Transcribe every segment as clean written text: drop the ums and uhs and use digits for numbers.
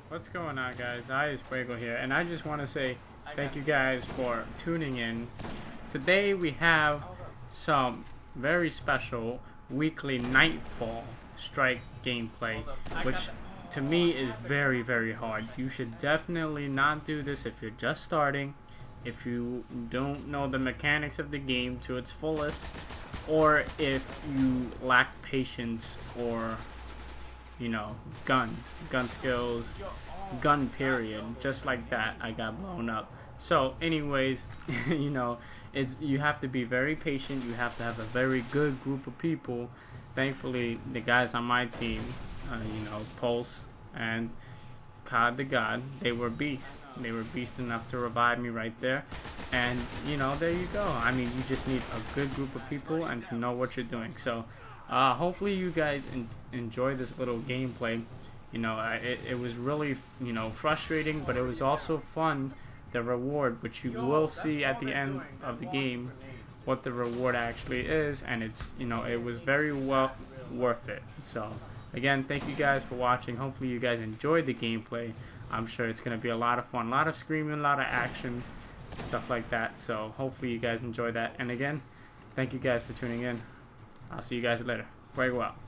What's going on, guys? iIZFUEGO here, and I just want to say thank you guys for tuning in. Today we have some very special weekly Nightfall strike gameplay, which to me is very, very hard. You should definitely not do this if you're just starting, if you don't know the mechanics of the game to its fullest, or if you lack patience or, you know, gun skills, gun period. Just like that, I got blown up. So anyways, you know, you have to be very patient. You have to have a very good group of people. Thankfully, the guys on my team, you know, Pulse and COD the God, they were beasts. They were beast enough to revive me right there. And, you know, there you go. I mean, you just need a good group of people and to know what you're doing. So hopefully you guys enjoy this little gameplay. You know, it was really, you know, frustrating, but it was also fun. The reward, which you will see at the end of the game, what the reward actually is, and it's, you know, it was very well worth it. So again, thank you guys for watching. Hopefully you guys enjoyed the gameplay. I'm sure it's gonna be a lot of fun, a lot of screaming, a lot of action, stuff like that. So hopefully you guys enjoy that. And again, thank you guys for tuning in. I'll see you guys later. Fuego out.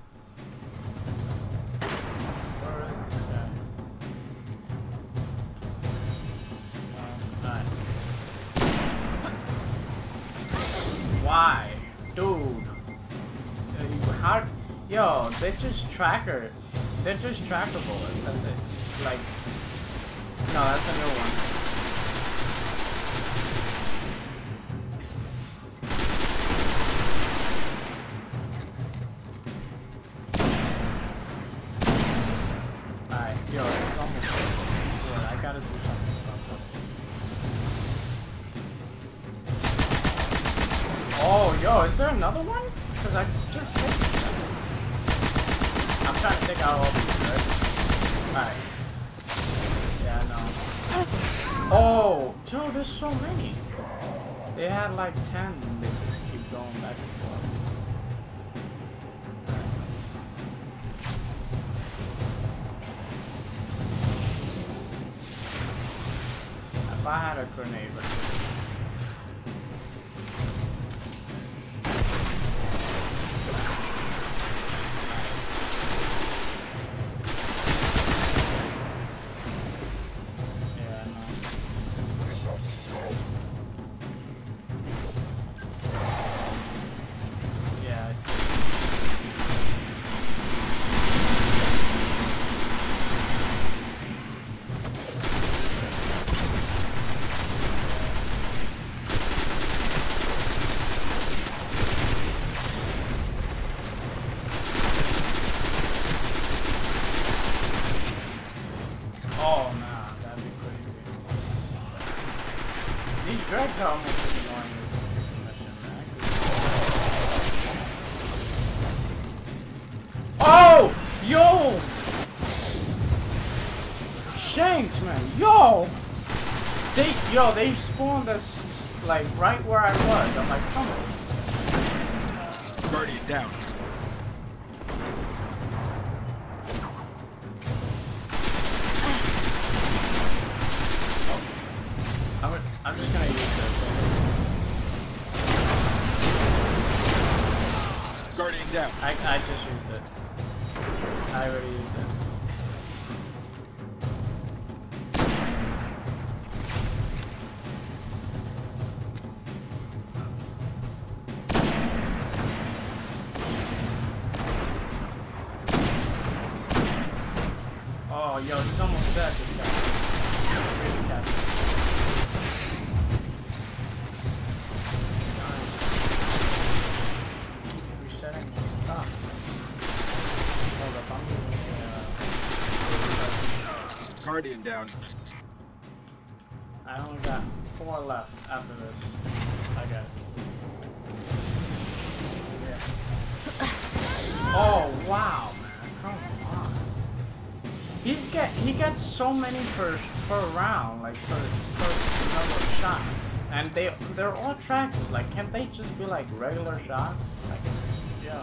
Where is this guy? Why? Dude. How? Yo, they're just trackable. That's it. Like, no, that's a new one. Alright, yo, it's almost good. I gotta do something about this. Oh, yo, is there another one? Because I just hit this. I'm trying to take out all these, right? Alright. Yeah, no. Oh, yo, there's so many. They had like 10 and they just keep going back and forth. If I had a grenade, oh, nah, that'd be crazy. These dregs are almost as annoying as the mission, man. Oh! Yo! Shanks, man. Yo! They spawned us, like, right where I was. I'm like, come on. Guardian down. I'm just gonna use this. Guardian down. I just used it. I already used it. Oh, yo, he's almost dead, this guy. He's really captured. Resetting stuff. Hold up, I'm using Guardian down. I only got 4 left after this. I got it. Yeah. Oh, wow, man. Come on. He gets so many per round, like per number of shots, and they're all trackers. Like, can't they just be like regular shots? Like, yeah.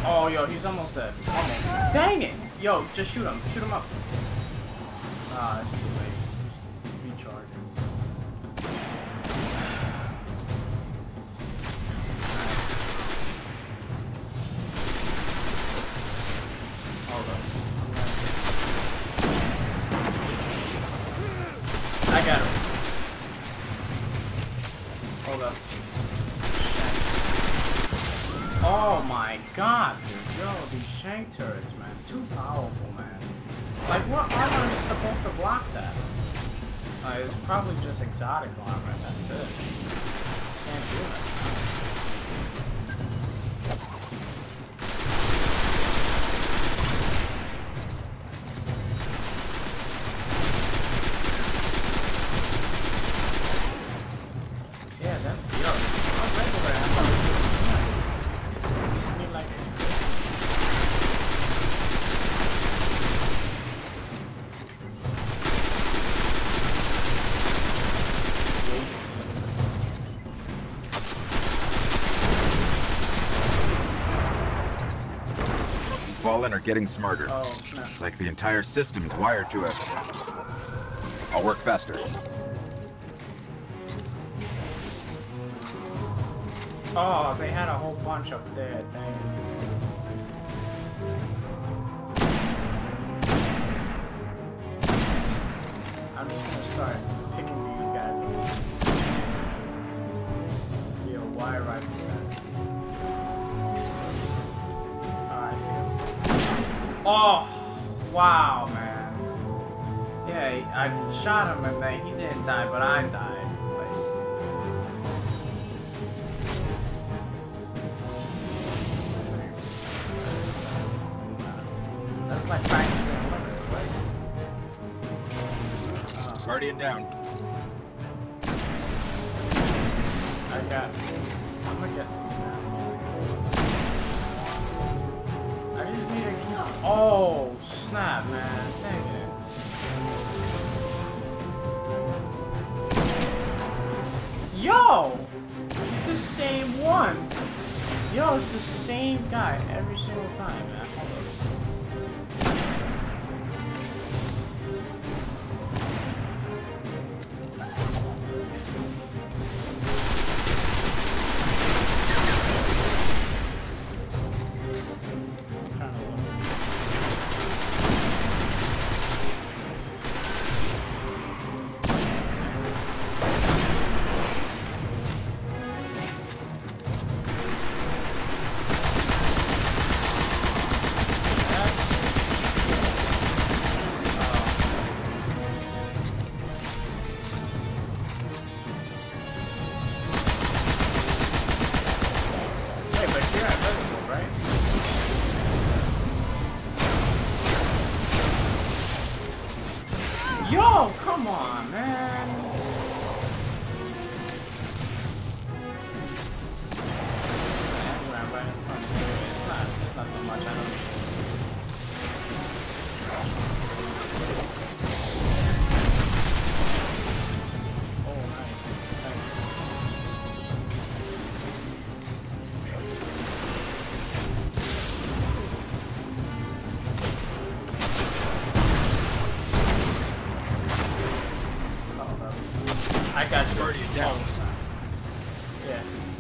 Oh, yo, he's almost dead. Almost. Dang it! Yo, just shoot him. Shoot him up. Ah, it's too late. He's recharging. Hold up. I got him. Hold up. Oh my god, dude. Yo, these shank turrets, man. Too powerful, man. Like, what armor is supposed to block that? It's probably just exotic armor, that's it. Can't do that. Yeah, that, yo, I'm regular ammo. I need like Fallen are getting smarter. oh, snap. It's like the entire system's wired to it. I'll work faster. Oh, they had a whole bunch up there, dang. I'm just gonna start picking these guys up. Yo, wire rifle guys. Oh, I see him. Oh, wow, man. Yeah, I shot him and then he didn't die, but I died. That's like practicing limited, right? Guardian down. I'm gonna get these now. I just need to keep. Oh, snap, man. Dang it. Yo! It's the same one. Yo, it's the same guy every single time, man. Hold on. Yo, come on, man. Right in front of you. It's not too much, I don't need it. Oh, nice. Thank I got you. Guardian down. Yeah.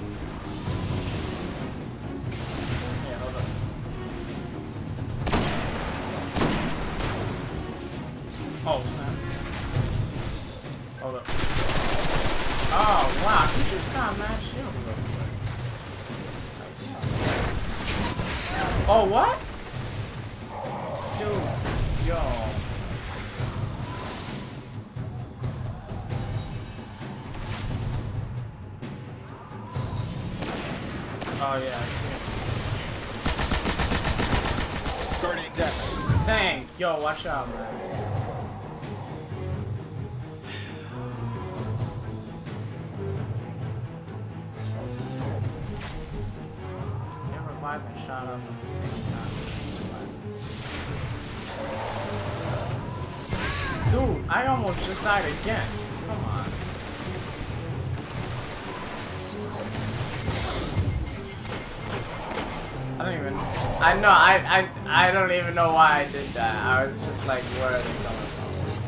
Yeah, hold up. Oh, snap. Hold up. Oh, wow. He just got mad shield real quick. Oh, what? Dude. Yo. Oh yeah, I see it. Guardian down. Dang, yo, watch out, man. Get revived and shot up at the same time. Dude, I almost just died again. Come on. I I know, I don't even know why I did that. I was just like, where are they coming from?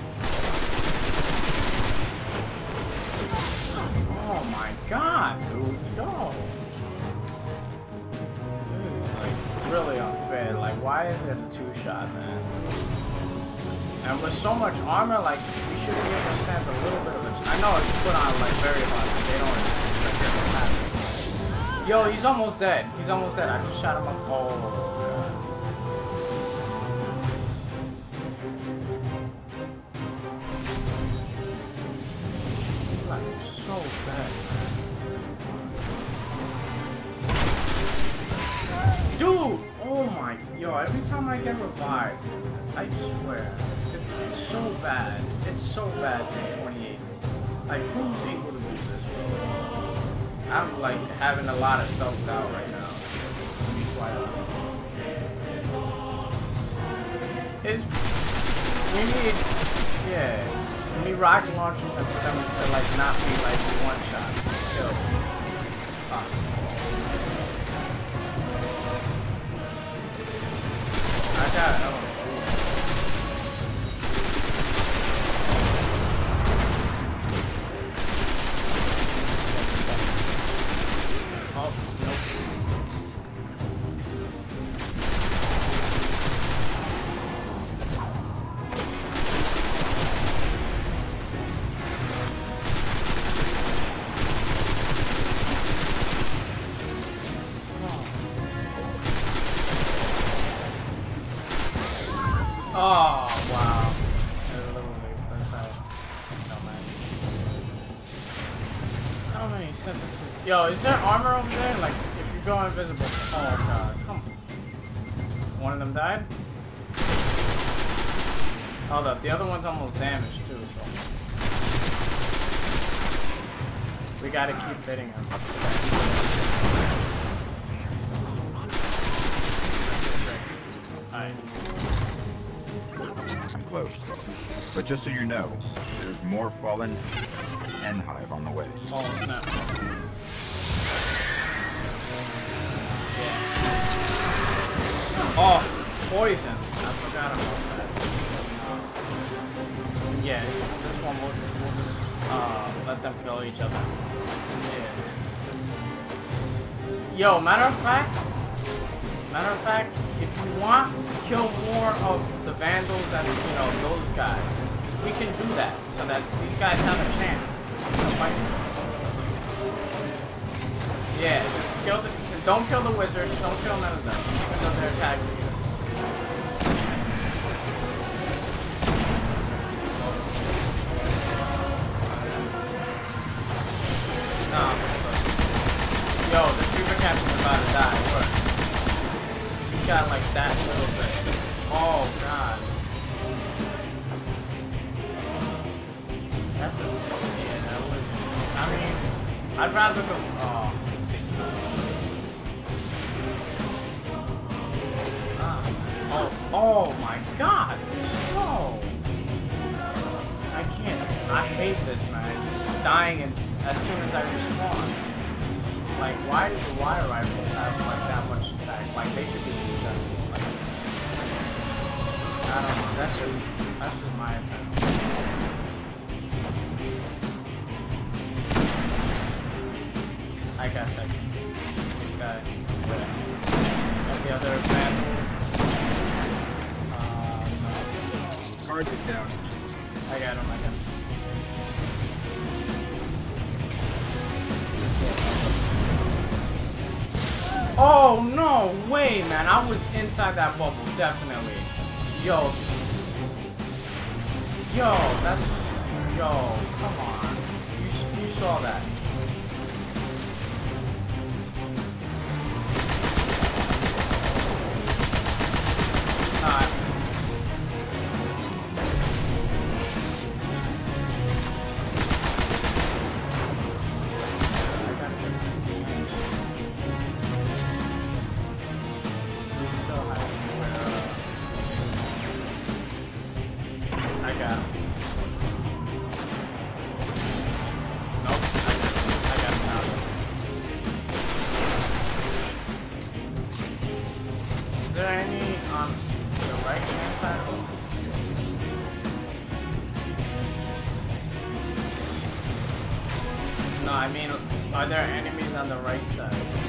Oh my god, dude, no. This is like really unfair. Like, why is it a 2-shot, man? And with so much armor, like, you should be able to stand a little bit of a... I know it's put on, like, very hard, but they don't expect it to happen. Yo, he's almost dead. He's almost dead. I just shot him up. Oh, God. He's, like, so dead, man. Dude! Oh, my... Yo, every time I get revived, I swear... It's so bad. It's so bad, this 28. Like, who's able to do this, bro? I'm, like, having a lot of self-doubt right now. We need, yeah, we need rocket launchers and for them to, like, not be, like, one-shot kills. I got it. Oh, wow. I don't know, you said this is... Yo, is there armor over there? Like, if you go invisible... Oh, God. Come on. One of them died? Hold up. The other one's almost damaged, too, so... We gotta keep hitting him. Alright. I'm close. But just so you know, there's more fallen and hive on the way. Oh, snap. Yeah. Oh, poison. I forgot about that. Yeah, this one we'll just let them kill each other. Yeah. Yo, matter of fact, if you want to kill more of the Vandals and, you know, those guys, we can do that so that these guys have a chance to fight. Yeah, just kill the... Don't kill the wizards, don't kill none of them, even though they're attacking you. Nah. Yo, the Reaper Captain's about to die. Look. He got like that little bit. Oh, God. That's the... Yeah, that was... I mean, I'd rather go... Oh. Oh my God! No! I can't. I hate this, man. Just dying as soon as I respawn. Like, why do the water rifles have like that much attack? Like, they should be just like. I don't know. That's just my opinion. I got that guy. Got the other vandal. Target down. I got him, Oh, no way, man. I was inside that bubble, definitely. Yo, that's... Yo, come on. You saw that. No, I mean, are there enemies on the right side?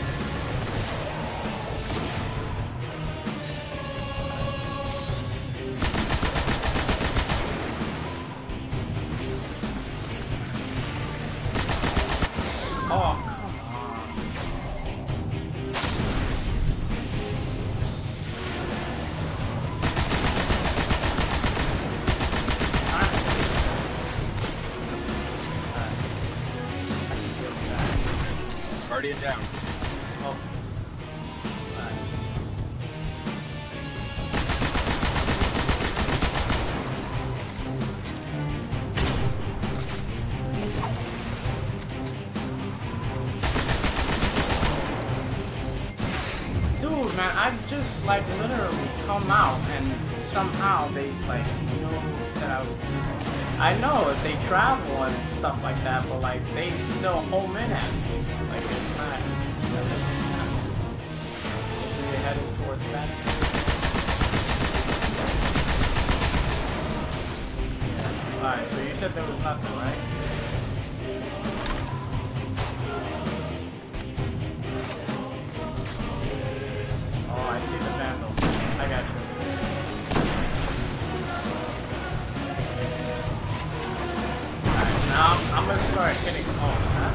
Oh, come on. Guardian down. Oh. Dude, man, I just like literally come out and somehow they like knew that I was. I know if they travel and stuff like that, but like they still home in at me. Like it's not. That doesn't make sense. Is we heading towards that? Yeah. Alright, so you said there was nothing, right? Oh, I see the vandal. I got you. Alright, now I'm gonna start hitting. Oh, snap.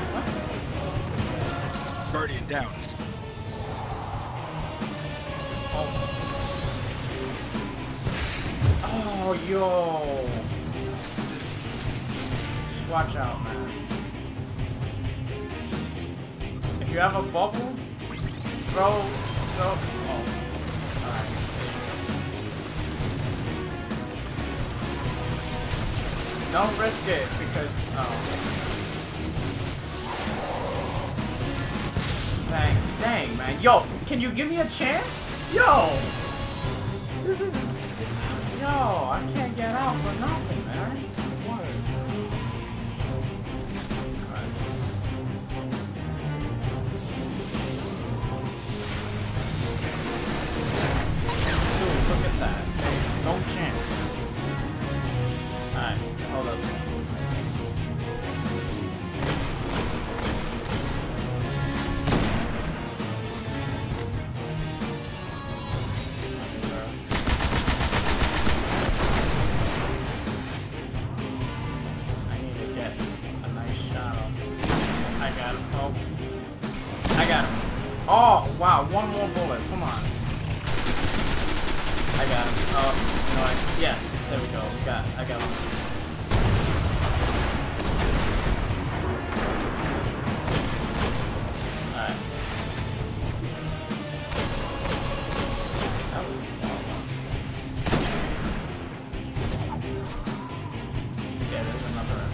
What? Guardian down. Oh, yo. Just watch out, man. If you have a bubble, throw. Oh, alright. Don't risk it because, Dang, man. Yo, can you give me a chance? Yo! This is... Yo, I can't get out for nothing, man. What? Dude, look at that. There's no chance. Alright, hold up. Oh, wow, one more bullet, come on. I got him. Oh, no, yes, there we go, I got him. Alright. That was yeah, there's another.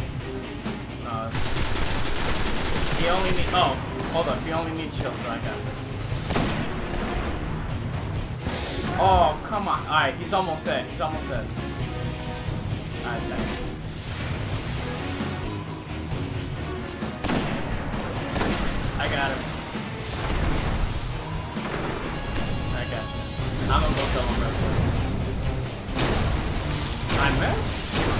He only needs, oh, hold up, he only needs shield, so I got this. Oh, come on. Alright, he's almost dead. He's almost dead. Alright, thanks. I got him. I got you. I'm gonna go kill him real quick. I missed?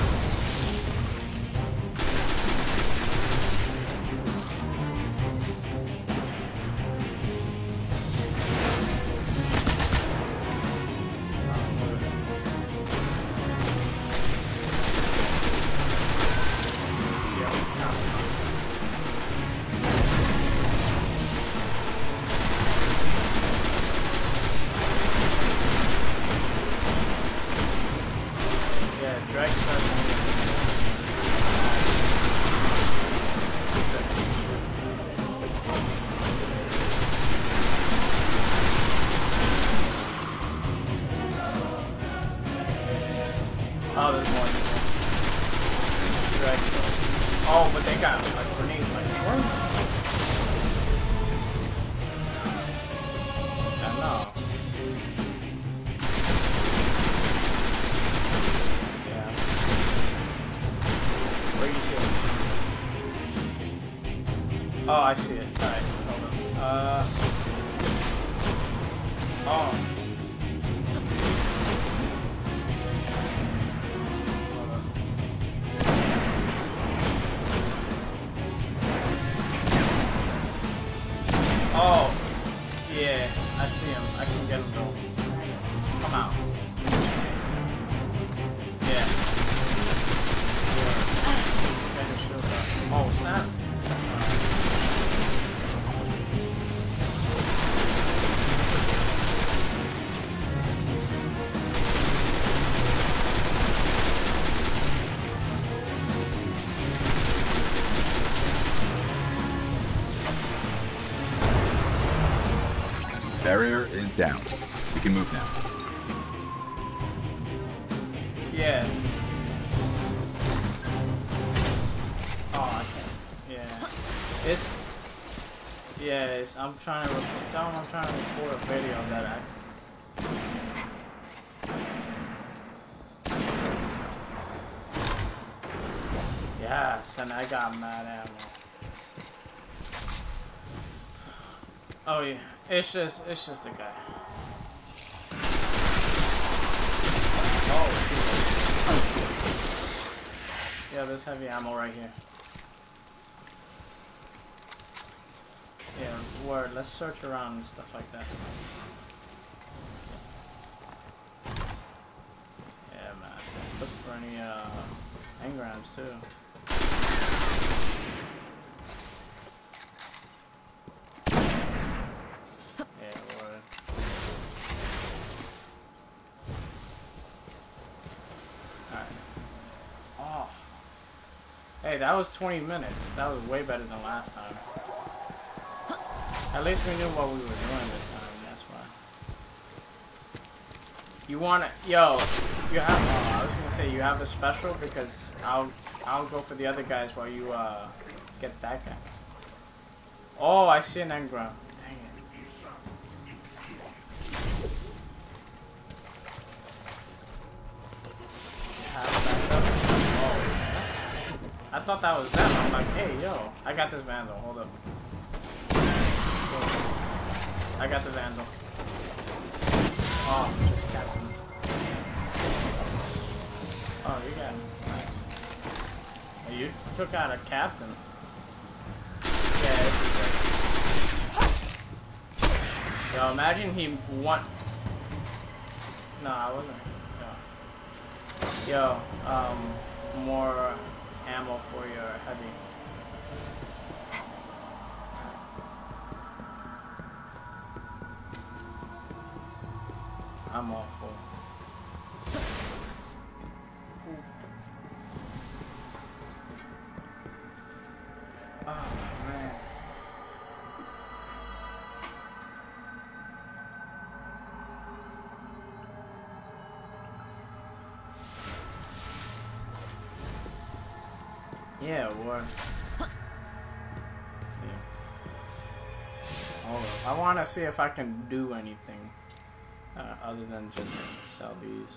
Oh, there's more. Oh, but they got like grenades like what? I know. Yeah. Where you see it? Oh, I see it. Alright, hold on. Oh. Oh, yeah, I see him. I can get him though. Come out. Yeah. Oh, snap. Barrier is down. We can move now. Yeah. Oh, I can't. Yeah. It's. Yes, I'm trying to tell him I'm trying to record a video of that act. Yes, and I got mad ammo. Oh yeah, it's just a guy. Oh. Yeah, there's heavy ammo right here. Yeah, word. Let's search around and stuff like that. Yeah, man. Look for any engrams too. Yeah, word. Alright. Oh. Hey, that was 20 minutes. That was way better than last time. At least we knew what we were doing this time, that's why. You wanna, yo, you have, I was gonna say you have a special because I'll go for the other guys while you, get that guy. Oh, I see an engram. Dang it. Oh, I thought that was them. I'm like, hey, yo, I got this vandal, hold up. I got the vandal. Oh, just captain. Oh, you got him. Nice. Oh, you took out a captain. Yeah, this is great. Yo, imagine he won. No, I wasn't. Yo, more ammo for your heavy. I'm all full. Oh man. Yeah, what? Yeah. Hold up. I want to see if I can do anything. Other than just sell these.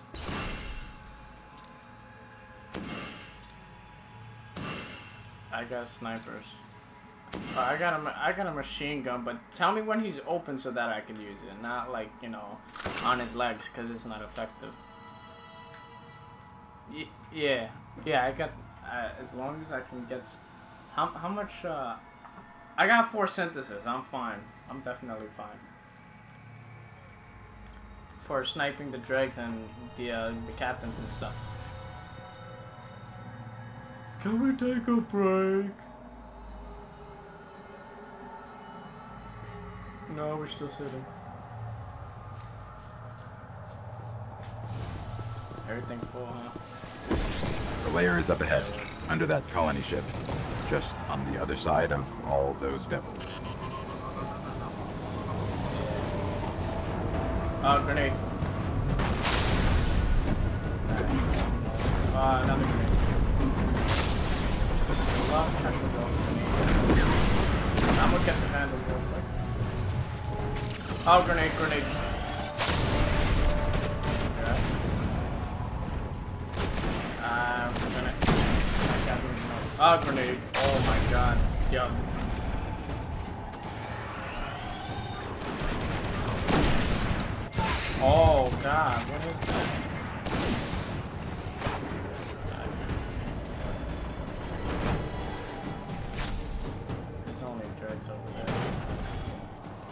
I got snipers. I got a machine gun, but tell me when he's open so that I can use it, not like, you know, on his legs, because it's not effective. Yeah, I got, as long as I can get, how much, I got 4 synthesis, I'm fine. I'm definitely fine. For sniping the dregs and the captains and stuff. Can we take a break? No, we're still sitting. Everything full, huh? The layer is up ahead, under that colony ship. Just on the other side of all those devils. Oh, grenade. Another grenade. Well, technical grenade. I'm gonna get the handle real quick. Oh, grenade. Okay. Oh, grenade. Oh my god. Yup. Oh god, what is that? There's only dregs over there.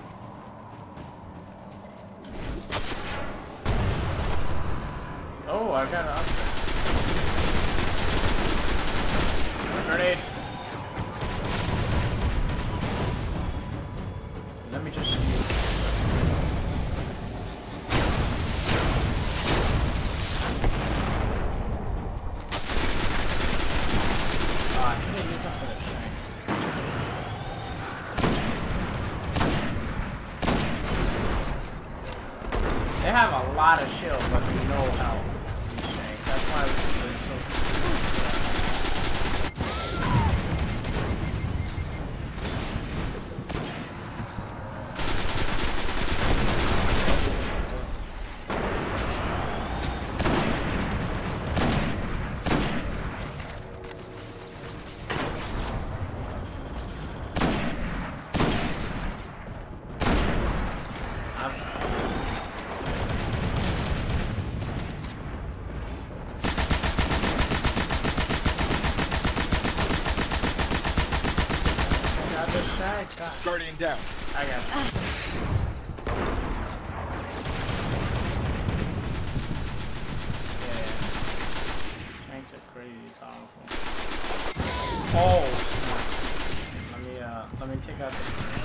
Oh, I got an upgrade. Grenade. Let me just see. I should have used up for the shanks. They have a lot of shield, but no health. These shanks. That's why they're so. Guardian down. I got it. Yeah. Tanks are crazy powerful. Oh! Let me take out the...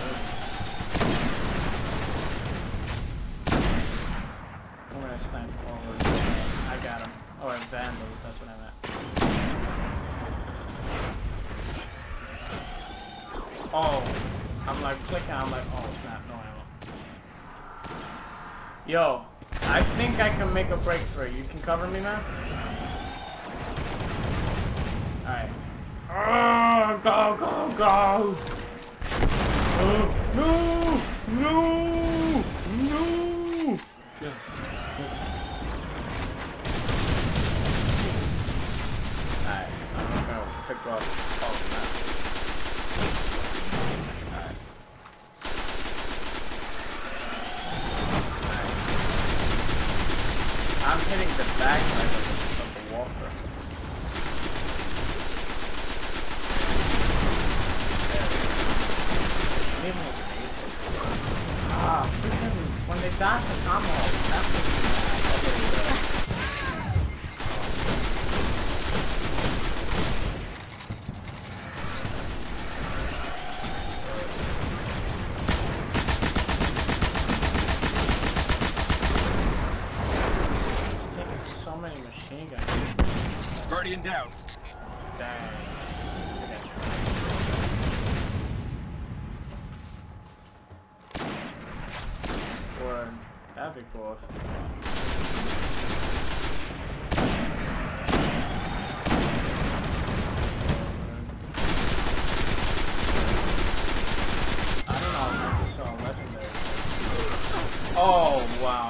I'm gonna snipe forward. I got him. Oh, and vandals, that's what I meant. Oh! I'm like clicking, I'm like, oh snap, no ammo. Yo, I think I can make a breakthrough. You can cover me, man? Alright. Oh, go, go, go! Oh, no! No! No! Yes. Alright, I'm gonna pick up. Oh snap. I'm hitting the backside of the walker. Ah, freaking, when they dash the combo, that's what machine gun. Guardian down. Dang. Or that'd be cool. I don't know. I just saw a legendary. Oh wow.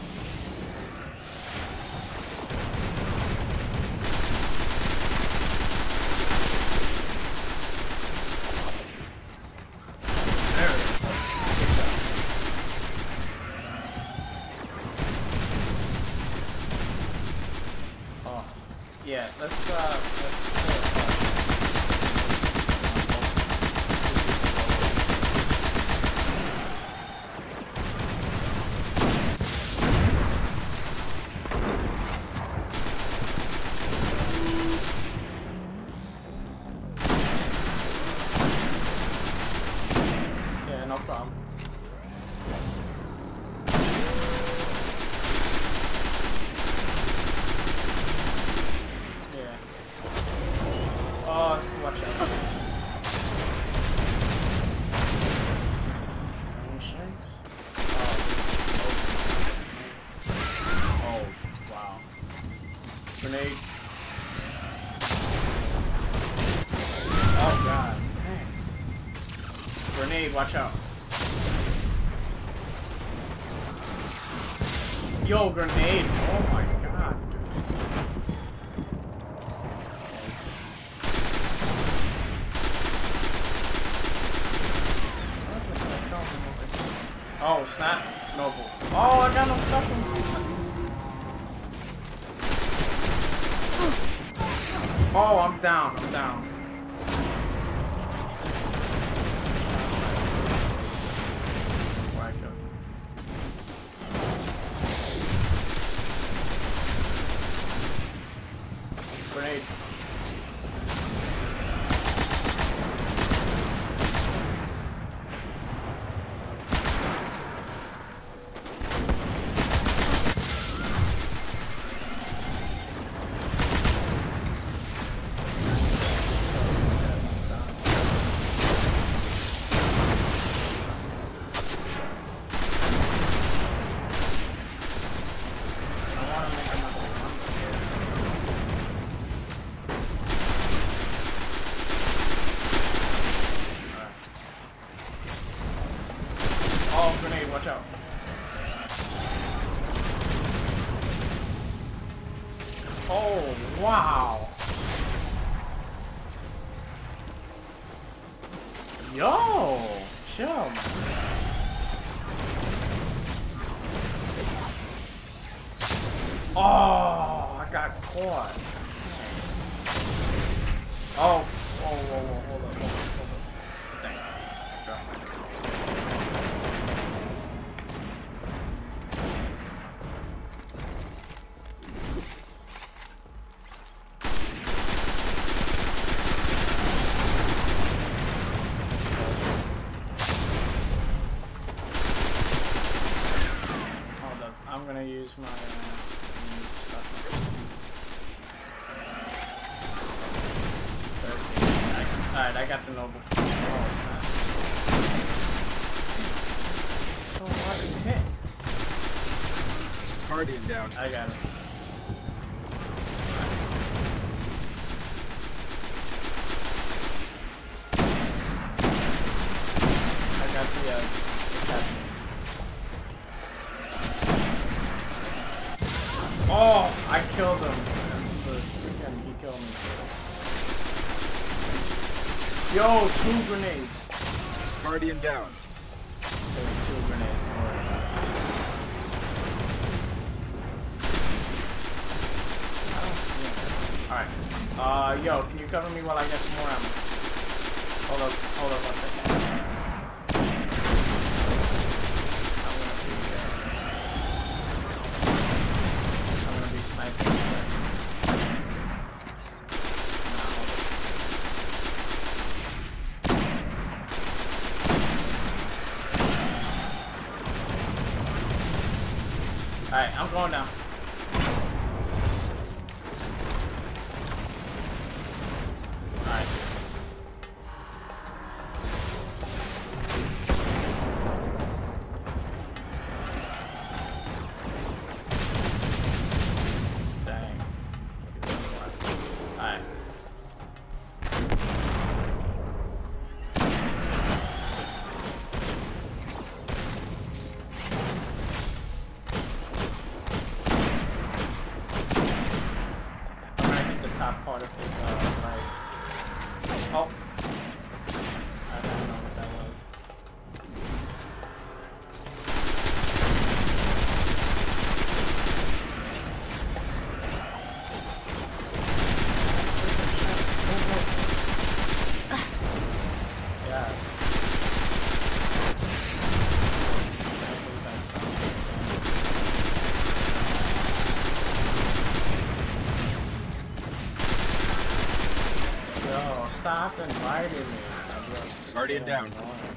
Yeah, let's yeah, no problem. Oh, watch out. Shanks? Oh, wow. Grenade. Oh, God. Dang. Grenade, watch out. Yo, grenade. Oh, my God, dude. Oh, snap. Noble. Oh, I got no special. Oh, I'm down. I'm down. Where I killed him. out. Oh, wow. Yo, chill, man. Oh, I got caught. Oh, whoa, whoa, whoa, hold up, hold up. Dang, I dropped my disc. Hold up, I'm gonna use my Alright, I got the noble. Oh, it's not. So hard to hit. Guardian down. I got it. I got the oh, I killed him. He killed me. Yo, 2 grenades. Guardian down. There's 2 grenades. Alright. Yo, can you cover me while I get some more ammo? Hold up 1 second. I'm gonna be sniping. Alright, I'm going now. Alright. Dang. Alright. Top part of his like, oh, I don't know what that was. Yeah. Stop inviting me. Guardian down.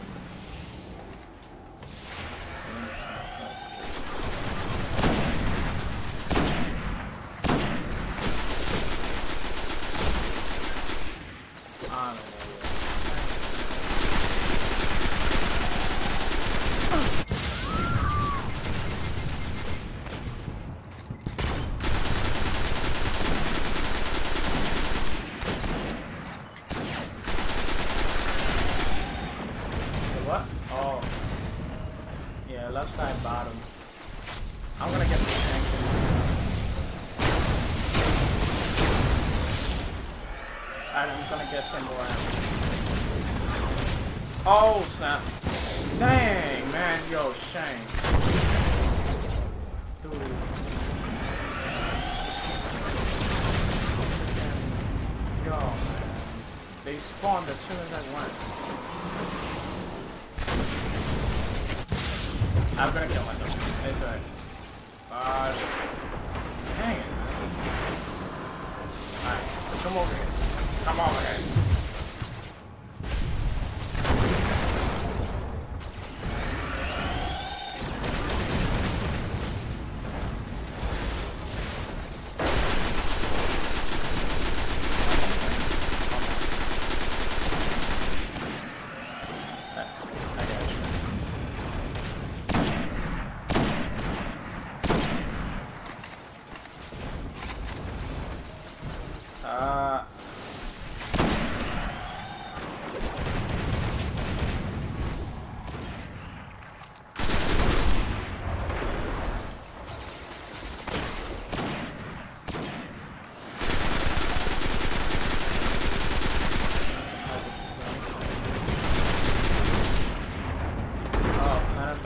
What? Oh. Yeah, left side bottom. I'm gonna get the tank. Alright, I'm gonna get some more ammo. Oh, snap. Dang, man. Yo, Shanks. Dude. Yo, man. They spawned as soon as I went. I'm gonna kill myself. It's alright. Dang it, man. Alright, come over here. Come over here.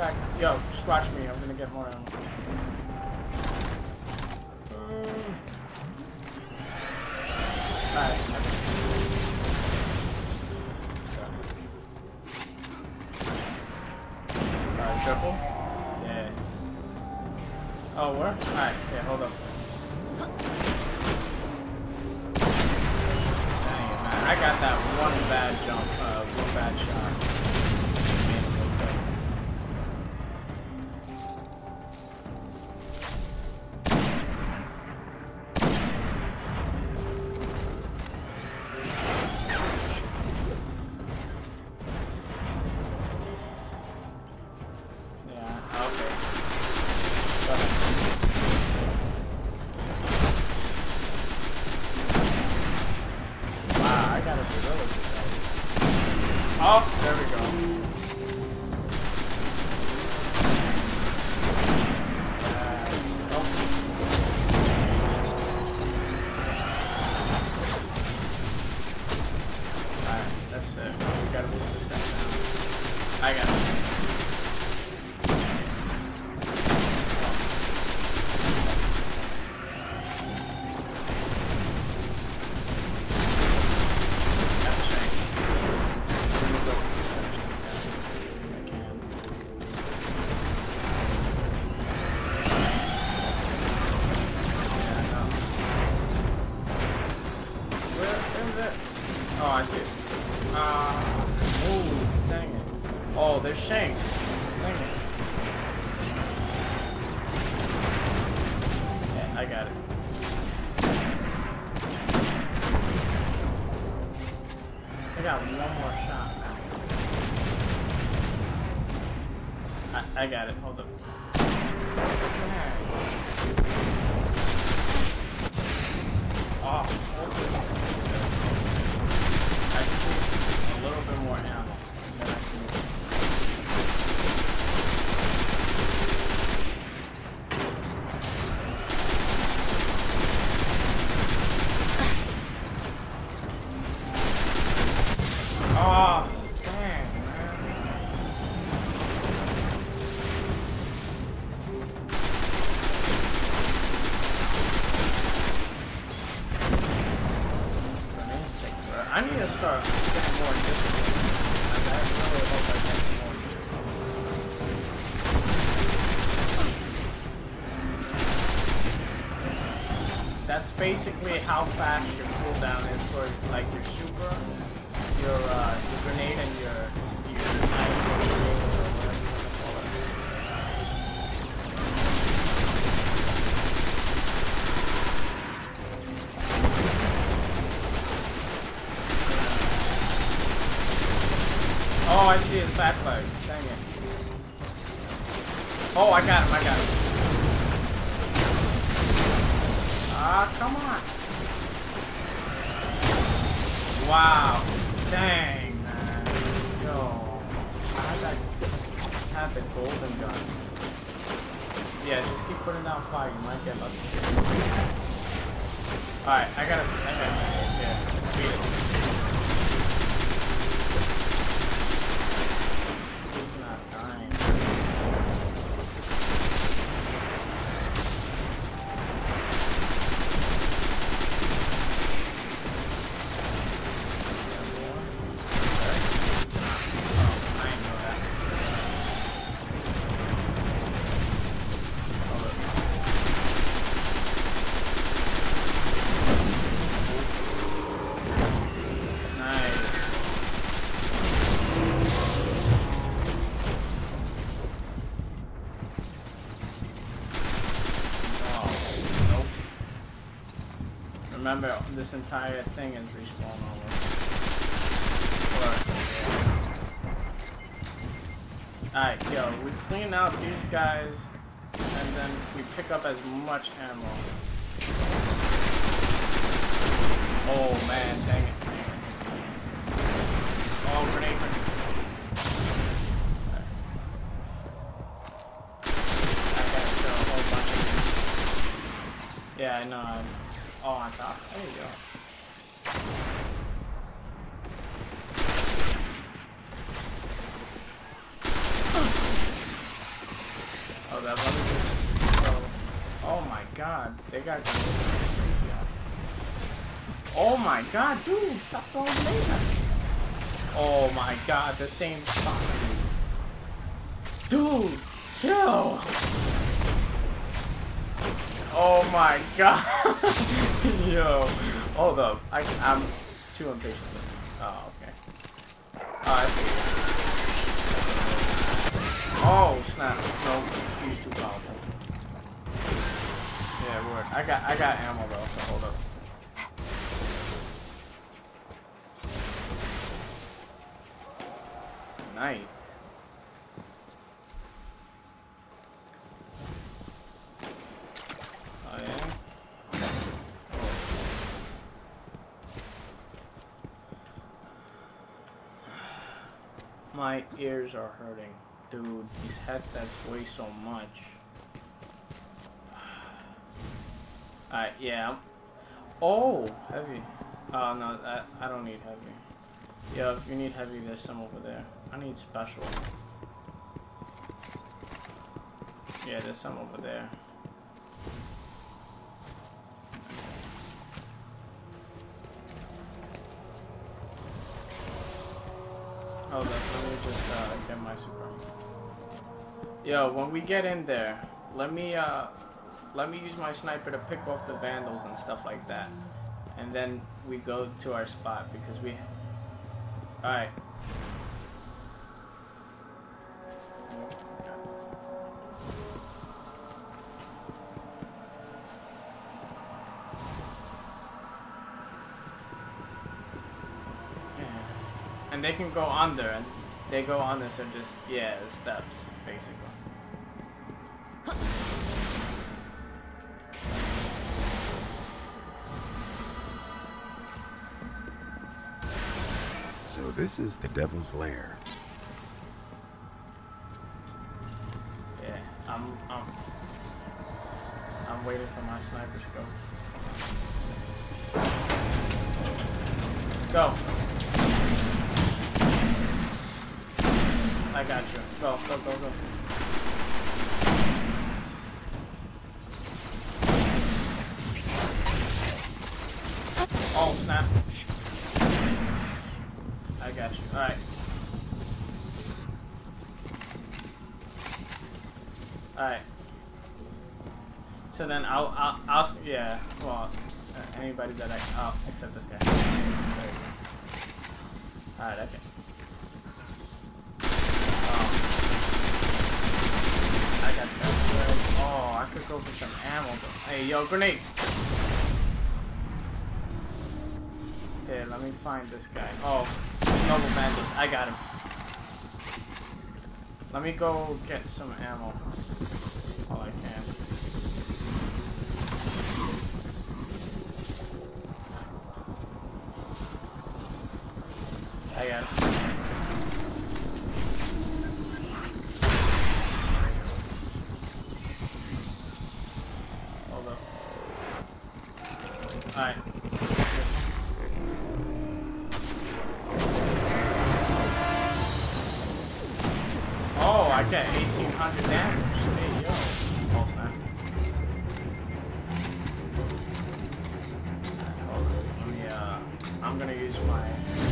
back. Yo, just watch me. I'm gonna get more ammo. Alright. Alright, triple? Yeah. Oh, where? Alright, yeah, hold up. Dang it, man. I got that one bad jump, one bad shot. Oh, there we go. Alright, that's it. We gotta move this guy down. I got it. Oh, I see it. Oh, dang it. Oh, there's shanks. Dang it. Yeah, I got it. I got one more shot now. I got it. Hold up. Oh, hold it. I just need a little bit more ammo. Then I can oh, dang, man. I need to start getting more discipline. I really hope I get some more discipline. That's basically how fast your cooldown is for like your super, your grenade, and your knife or grenade or whatever you want to call it. Oh, I see his back leg. Dang it. Oh, I got him, I got him. Ah, come on. Wow. Dang, man. Yo. I had the golden gun. Yeah, just keep putting down fire. You might get lucky. Alright, I got it. Yeah, beat it. Remember, this entire thing is respawn over. Alright, yo, we clean out these guys, and then we pick up as much ammo. Oh man, dang it. Oh, grenade. I gotta kill a whole bunch of them. Yeah, I know. Oh, on top. There you go. that. Let me just go. Oh my god, they got crazy out. Oh my god, dude, stop throwing grenades at me. Oh my god, the same spot. Dude, chill. Oh my god. Yo. Hold up. I'm too impatient. Oh, okay. Oh, I see. Oh, snap. No, he's too powerful. Yeah, word. I got ammo though, so hold up. Night. Oh yeah. My ears are hurting. Dude, these headsets weigh so much. Alright, yeah. Oh, heavy. Oh, no, I don't need heavy. Yeah, if you need heavy, there's some over there. I need special. Yeah, there's some over there. Oh, let me just get my super. Yo, when we get in there, let me use my sniper to pick off the vandals and stuff like that, and then we go to our spot because we. All right. And they can go under, and they go under, so just, yeah, the steps, basically. So this is the Devil's Lair. Yeah, I'm waiting for my sniper scope. Go. I got you. Go, go, go, go. Oh, snap. I got you. Alright. Alright. So then I'll yeah, well, anybody that except this guy. There you go. Alright, okay. Oh, I could go for some ammo. Hey, yo, grenade! Okay, let me find this guy. Oh, noble bandits. I got him. Let me go get some ammo. All I can. I got him. Alright. Oh, I got 1,800 damage. Hey, yo. Oh, snap. Hold on. Let me, I'm gonna use my...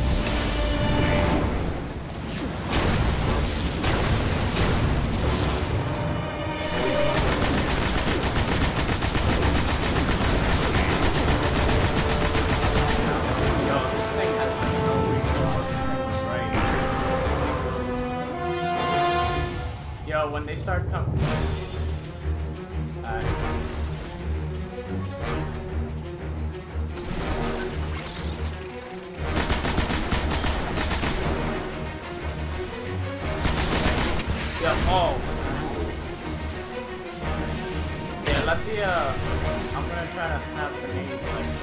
When they start coming, yeah, oh, yeah, let the, I'm gonna try to have grenades like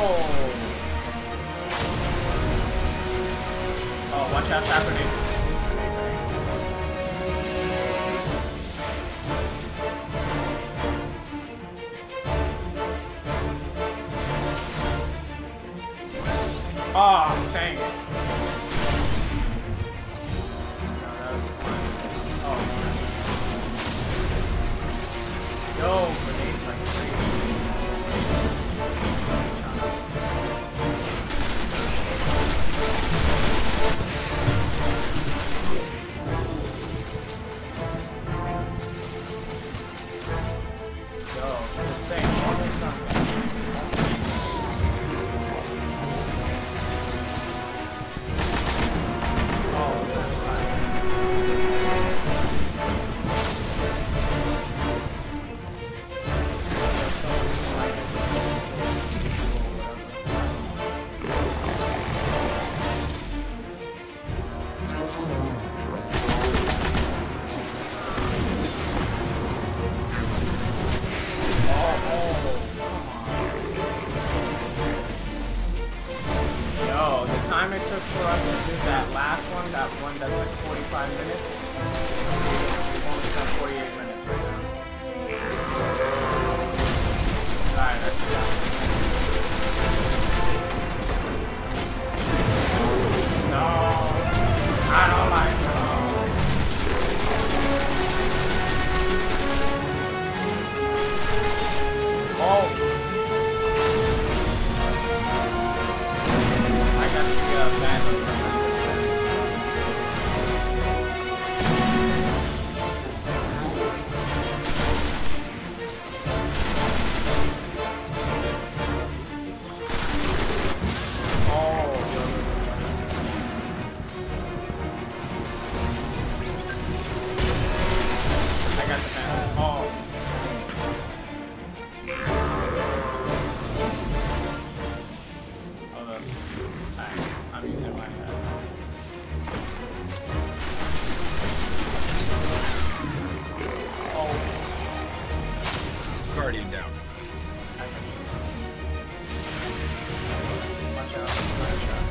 Oh, watch out, happening. Oh, dang it. No, that was fun. Oh. Yo, grenades like crazy. Yo, this thing almost done. Yo, the time it took for us to do that last one, that one that took 45 minutes, we've only done 48 minutes right now. Alright, let's do that. No, I don't like it. Oh! I got the bad one. Guardian down. Watch out, watch out.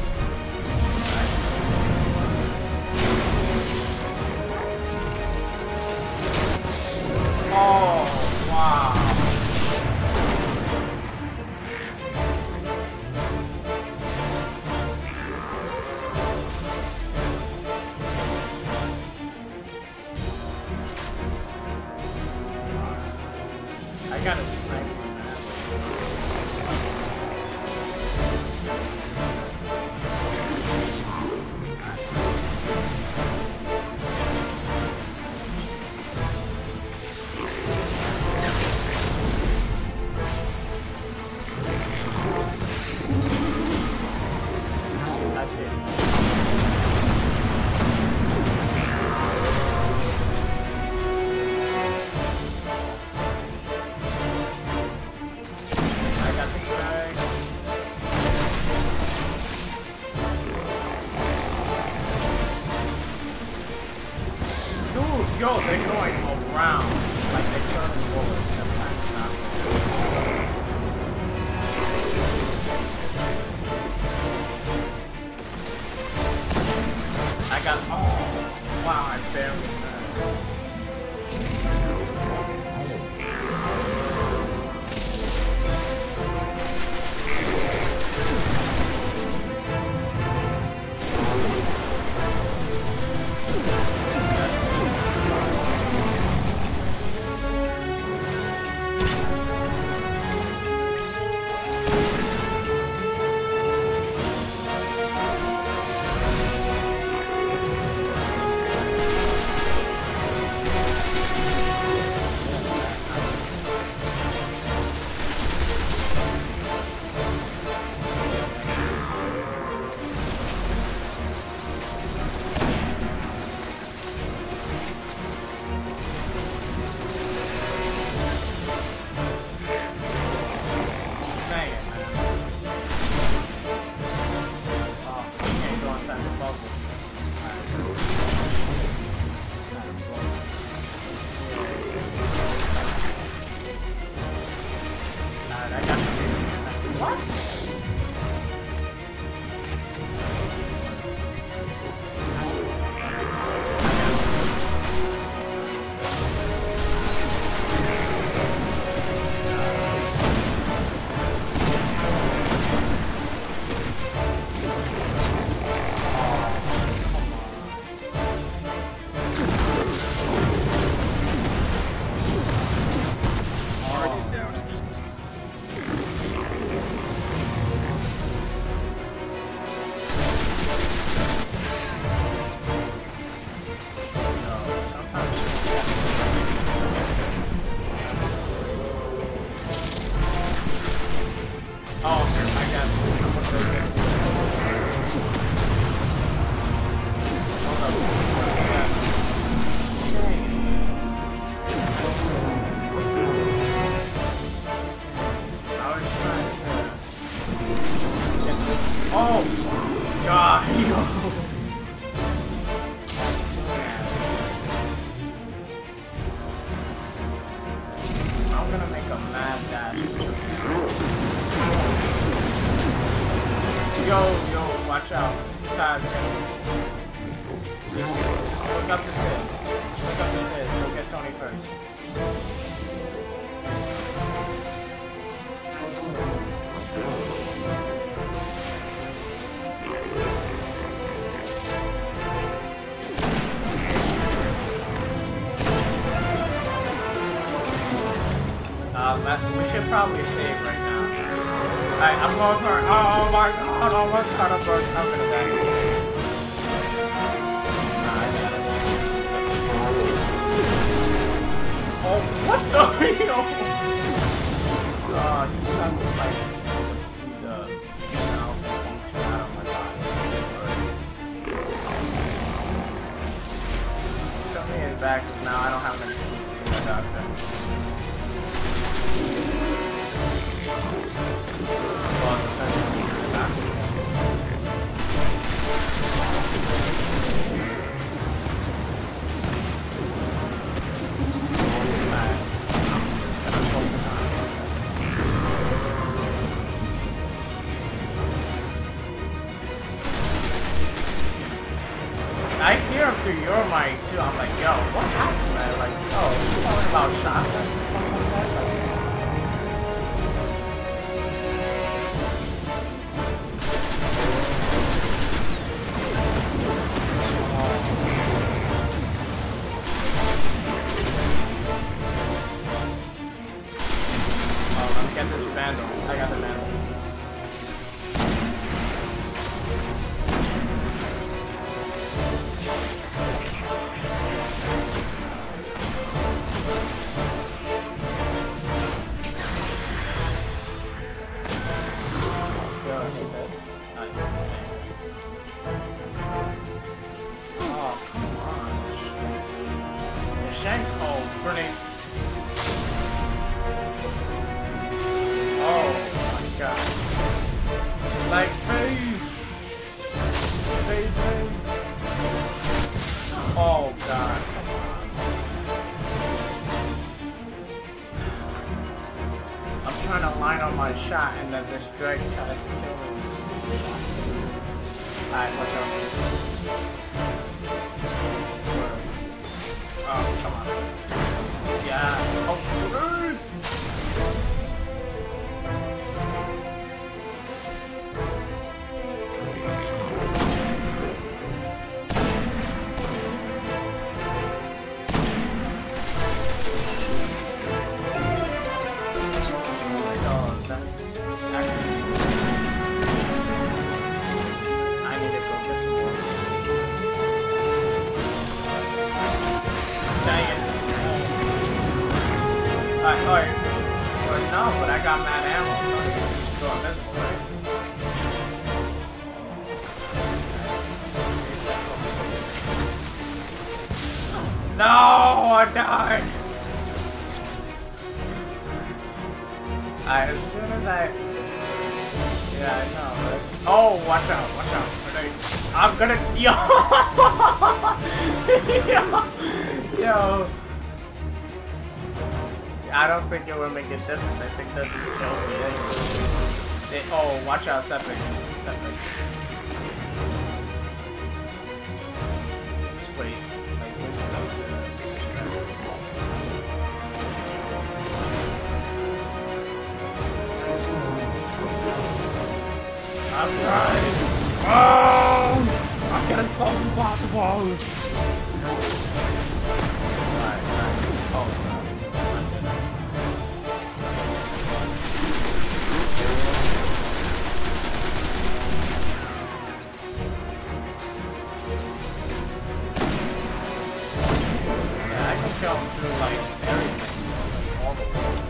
Oh, wow. I got a sniper, man. I see it. Yo, they're going around. Like they're turning forward sometimes. I got. Oh, wow, I barely missed. Watch out. God, just look up the stairs. Just look up the stairs. Go get Tony first. We should probably save right now. Alright, I'm going for it. Oh my god, oh my god, I'm gonna die. Oh, what the hell? Oh, this son was like the malfunction out of my body. Took me his back, because now I don't have an excuse to see my doctor. I hear him through your mic too. I'm like, yo, what happened, man? Like, yo, you're talking about shotguns and stuff like that? Oh, let me get this vandal. I got the vandal. Shanks, oh, grenade. Oh my god. Like, phase. Phase name. Oh god, come on. I'm trying to line up my shot and then this Drake tries to kill me. Alright, watch out. Oh, come on. Yes. Oh, good. I need to go get some more. Dang it. Alright. Well, no, but I got mad ammo, so I can just go invisible, right? No, I died. Alright, as soon as I... Yeah, I know, right? Oh, watch out, watch out. I'm gonna... Yo! Yo! I don't think it will make a difference. I think they'll just kill me anyway. Oh, watch out, Septic. Septic. Just wait. Like, wait for them to distract. I'm trying. Oh! I'll get as close as possible. Alright. Oh, sorry. Kill him through like everything, like all the walls.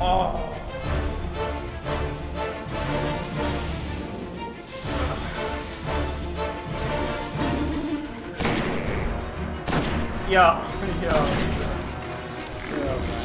Oh. Yo. Chill, man.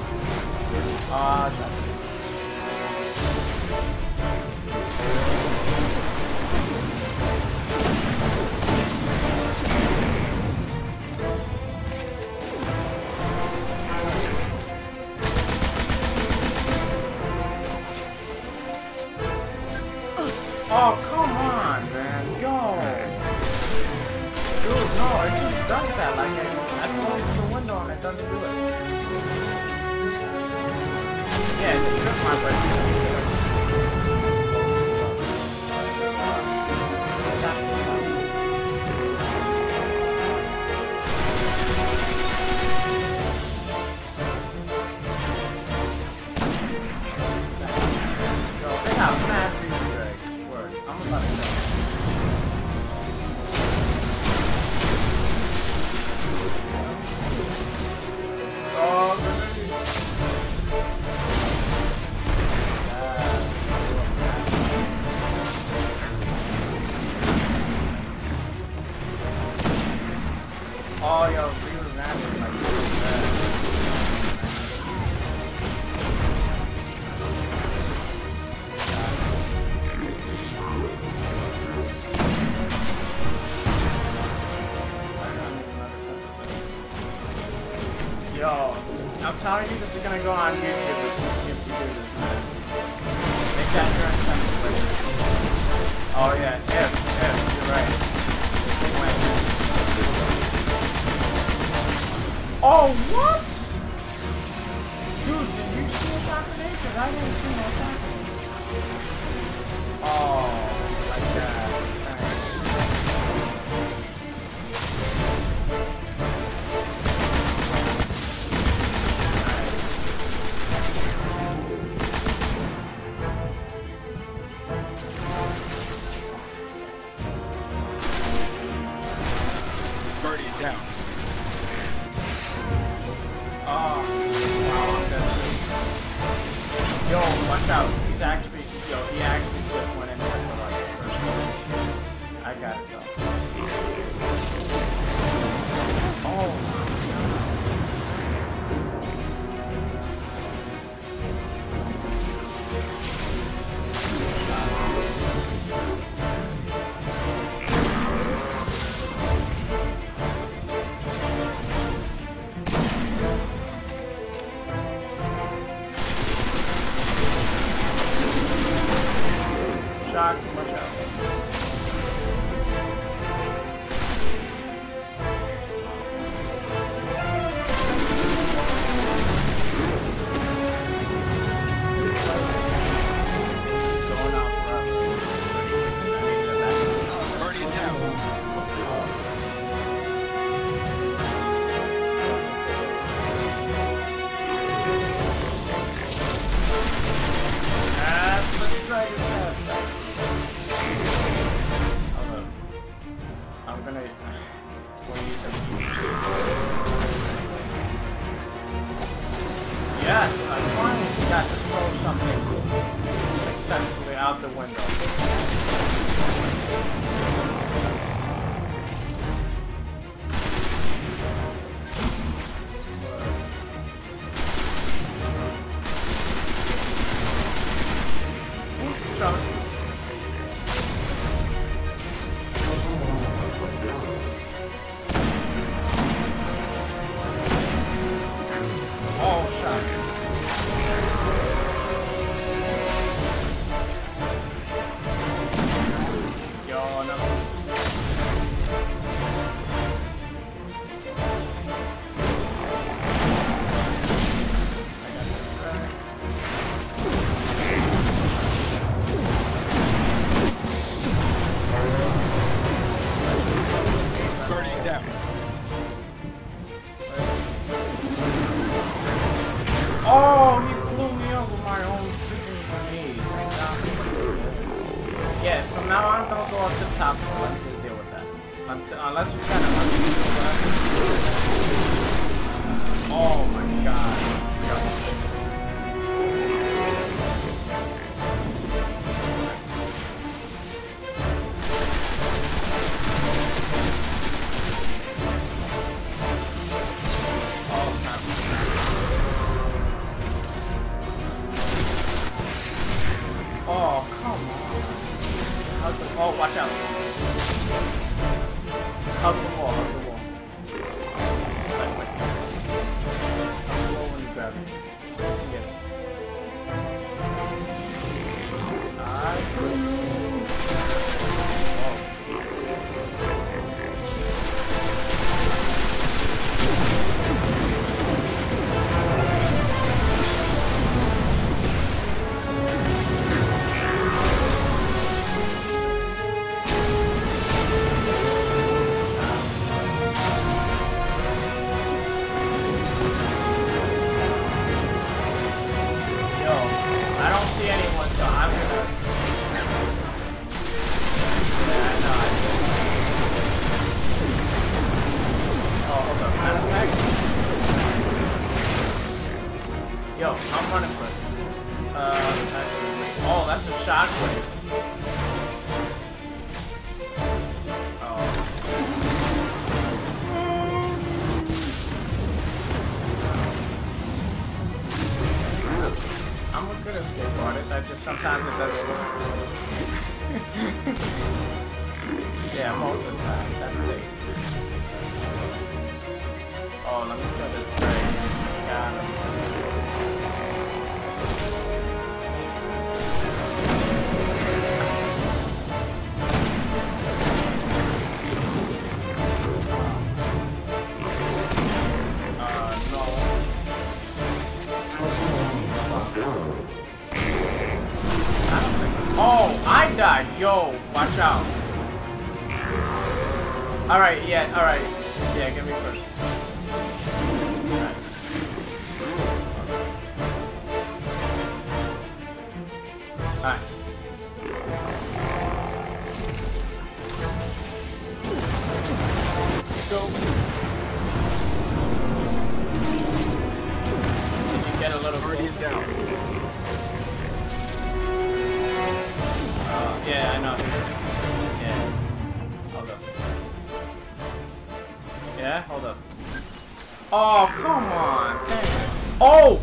Oh, come on, man. Yo. Dude, no, it just does that. Like, I close the window and it doesn't do it. Yeah, it's just my birthday. Yo, they got mad Easter eggs. Word. I'm about to go. Oh, yo, we were mad at like Yo, I'm telling you, this is gonna go on YouTube if you do this, man. Make that your second player. Oh yeah, if, you're right. Oh, what? Dude, did you see what's happening? Because I didn't see what's happening. Oh, like that. Birdie it down. Yo, watch out. He actually just went in there for like the first one. I got it though. Oh my Shock, watch out. Going out forever. Birdie it down. Let's try this. I'm gonna use some. Yes, I finally got to throw something successfully out the window. Oh, shot. Yo, no. Birdie it down. Oh, he blew me up with my own freaking grenade. Yeah, from now on, don't go up to the top. Let me just deal with that. Unless you're trying to Oh my god. Watch out. Hug the wall, hug the wall. Hug the wall when you grab it. Get it. Nice. Yo, I'm running for it. Oh, that's a shockwave. Oh. I'm a good escape artist. I just sometimes it doesn't work. Yeah, most of the time. That's safe. Oh, let me kill this phrase. Got him. Oh, I died. Yo, watch out. Alright, yeah, alright. Yeah, get me first. Alright. Go. Did you get a little closer? Down. Yeah, I know. Yeah. Hold up. Yeah, hold up. Oh, come on. Dang it. Oh!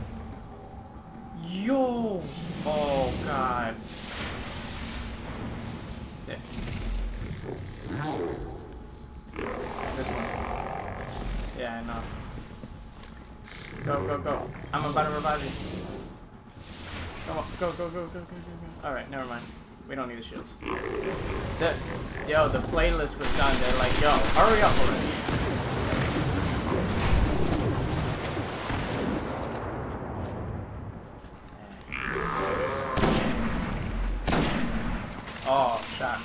Yo! Oh, God. Yeah. This one. Yeah, I know. Go, go, go. I'm about to revive you. Come on. Go, go, go, go, go, go, go. Alright, never mind. We don't need the shields. Yo, the playlist was done. They're like, yo, hurry up already. Oh, shot.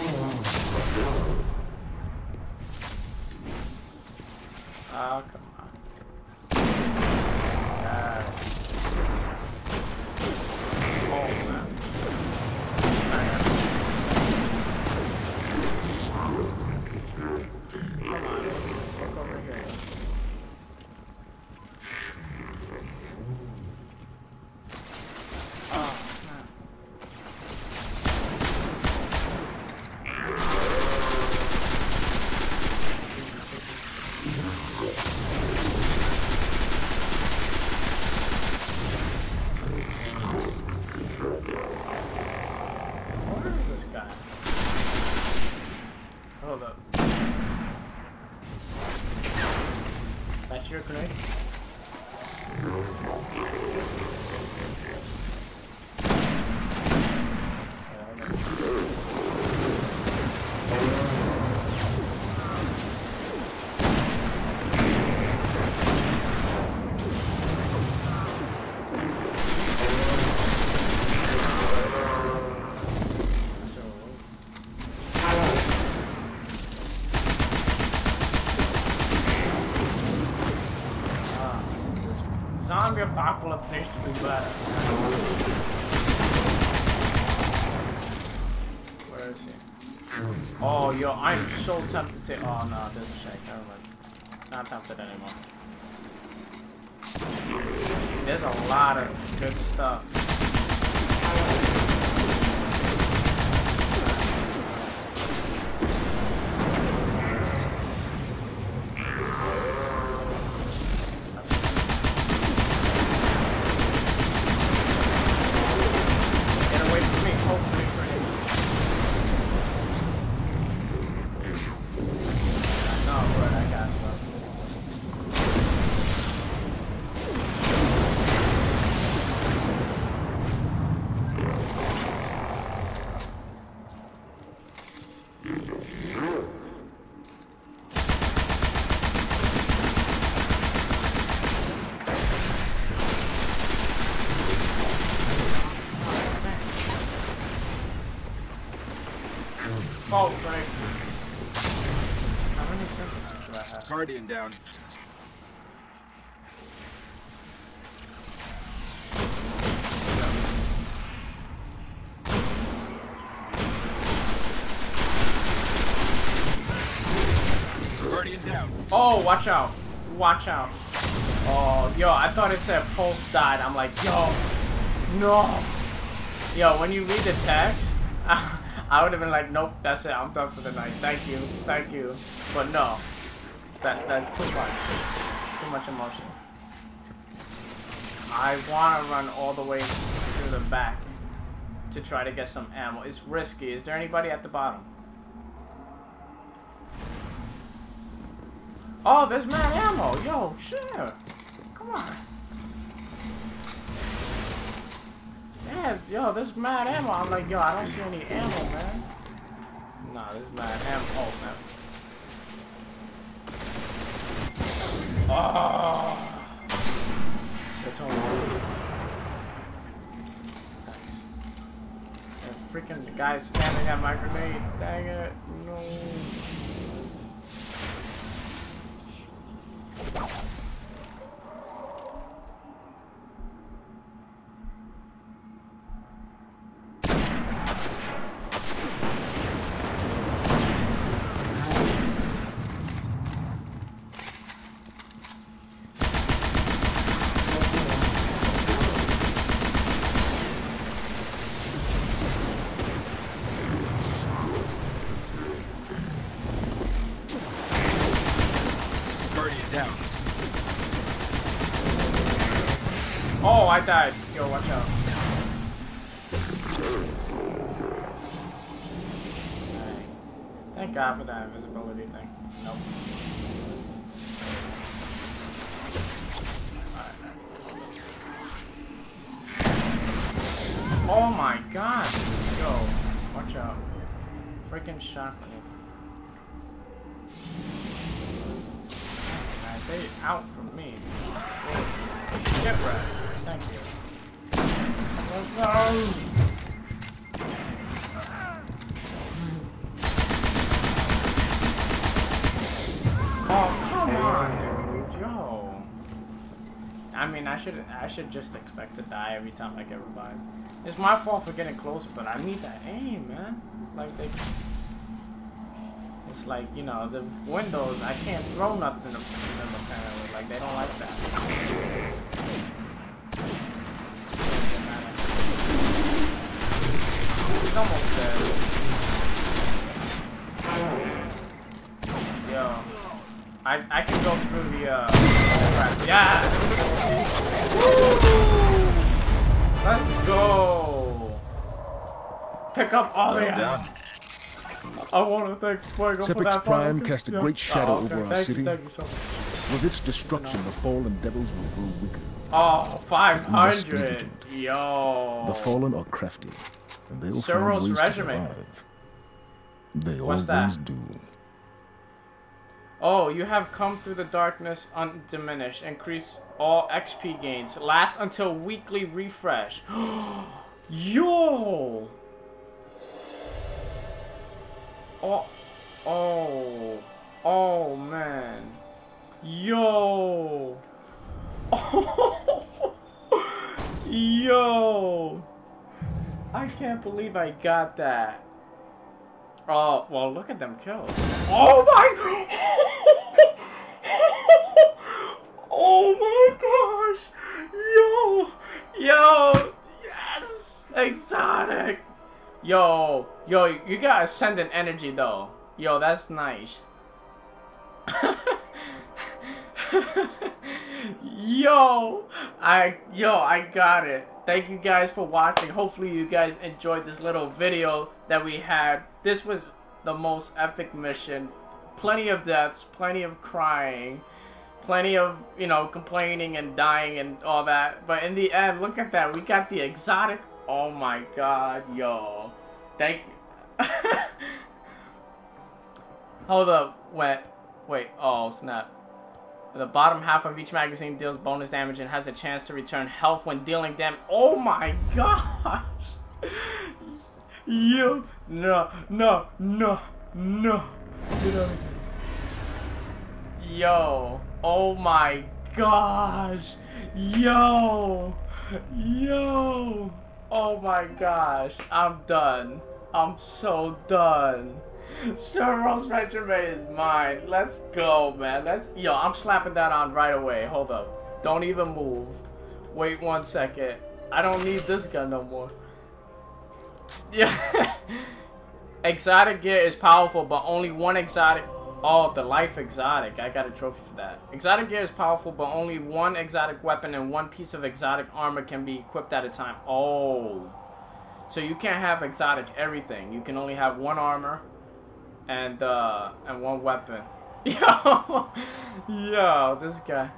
Oh, come on. Yes. Oh, man. Come on, look over here. Oh, snap. Where is this guy? Hold up. That's your grenade? Zombie apocalypse needs to be better. Where is he? Oh, yo, I'm so tempted to. Oh no, this is shake. Never mind. Not tempted anymore. There's a lot of good stuff. Oh, great. How many synthesis do I have? Guardian down. Guardian down. Oh, watch out. Watch out. Oh, yo, I thought it said Pulse died. I'm like, yo, no. Yo, when you read the text, I would have been like, nope, that's it. I'm done for the night. Thank you. Thank you. But no. That's too much. Too much emotion. I want to run all the way to the back to try to get some ammo. It's risky. Is there anybody at the bottom? Oh, there's mad ammo. Yo, shit. Come on. Yeah, yo, there's mad ammo. I'm like, yo, I don't see any ammo, man. Nah, there's mad ammo. Oh, snap. Oh. That's only two. Thanks. That freaking guy standing at my grenade. Dang it. No. Oh, I died. Yo, watch out. Right. Thank God for that invisibility thing. Nope. Right. Oh my God. Yo, watch out. Freaking shot grenade. Alright, they out from me. Get wrecked. Thank you. Let's go! Oh, come on, dude. Yo. I mean, I should just expect to die every time I get revived. It's my fault for getting closer, but I need that aim, man. Like, it's like, you know, the windows, I can't throw nothing at them apparently. Like, they don't like that. He's almost dead. Yo. I can go through the, yeah! Woo! Let's go! Pick up all the ammo. I want to thank Fuego for that crime cast a great shadow over our city. Thank you so much. With its destruction, the fallen devils will grow weaker. Oh, 500! Yo! The fallen are crafty, and they'll Cyril's find ways regiment. to survive. They What's always that? do. Oh, you have come through the darkness undiminished. Increase all XP gains. Last until weekly refresh. Yo! Oh, man. Yo! Yo! I can't believe I got that. Oh, well, look at them kills. Oh my! Oh my gosh! Yo! Yes! Exotic! Yo, you got ascendant energy though. Yo, that's nice. Yo, I got it. Thank you guys for watching. Hopefully you guys enjoyed this little video that we had. This was the most epic mission. Plenty of deaths, plenty of crying, plenty of, you know, complaining and dying and all that. But in the end, look at that. We got the exotic. Oh my God, yo. Thank you. Hold up. Wait. Oh, snap. The bottom half of each magazine deals bonus damage and has a chance to return health when dealing damage. Oh my gosh! Yo, no. Get out of here. Yo, oh my gosh. Yo, oh my gosh. I'm done. I'm so done. Servo's resume is mine. Let's go, man. Yo, I'm slapping that on right away. Hold up. Don't even move. Wait 1 second. I don't need this gun no more. Yeah. Exotic gear is powerful, but only one exotic. Oh, the life exotic. I got a trophy for that. Exotic gear is powerful, but only one exotic weapon and one piece of exotic armor can be equipped at a time. Oh. So you can't have exotic everything. You can only have one armor and one weapon. Yo, this guy.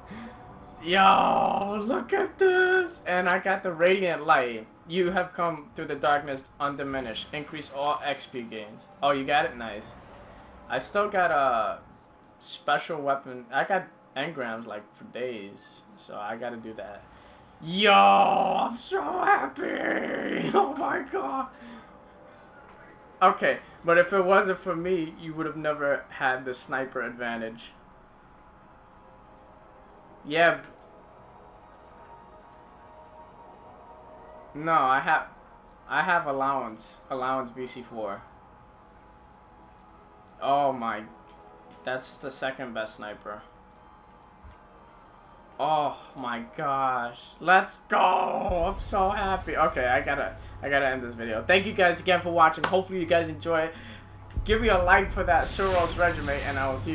Yo, look at this. And I got the radiant light. You have come through the darkness undiminished. Increase all XP gains. Oh, you got it? Nice. I still got a special weapon. I got engrams like for days, so I gotta do that. Yo, I'm so happy. Oh my god. Okay, but if it wasn't for me, you would have never had the sniper advantage. Yeah. No, I have allowance VC4. Oh my, that's the second best sniper. Oh my gosh, let's go. I'm so happy. Okay, I gotta end this video. Thank you guys again for watching. Hopefully you guys enjoy it. Give me a like for that Servo's resume, and I will see you